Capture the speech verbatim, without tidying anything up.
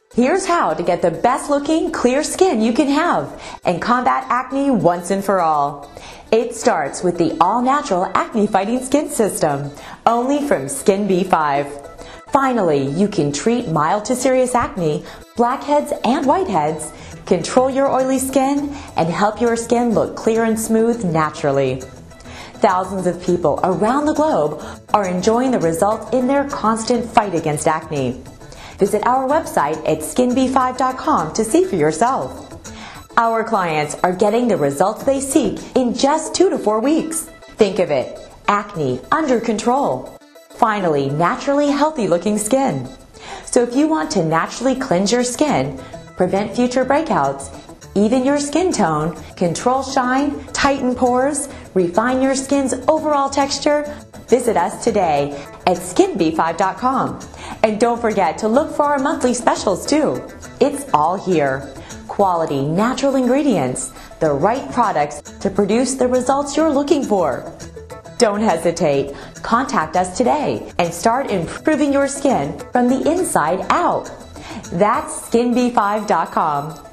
Here's how to get the best looking, clear skin you can have and combat acne once and for all. It starts with the all-natural acne-fighting skin system, only from Skin B five. Finally, you can treat mild to serious acne, blackheads and whiteheads, control your oily skin, and help your skin look clear and smooth naturally. Thousands of people around the globe are enjoying the results in their constant fight against acne. Visit our website at skin b five dot com to see for yourself. Our clients are getting the results they seek in just two to four weeks. Think of it, acne under control. Finally, naturally healthy looking skin. So if you want to naturally cleanse your skin, prevent future breakouts, even your skin tone, control shine, tighten pores, refine your skin's overall texture, visit us today at skin b five dot com. And don't forget to look for our monthly specials too. It's all here. Quality, natural ingredients, the right products to produce the results you're looking for. Don't hesitate. Contact us today and start improving your skin from the inside out. That's skin b five dot com.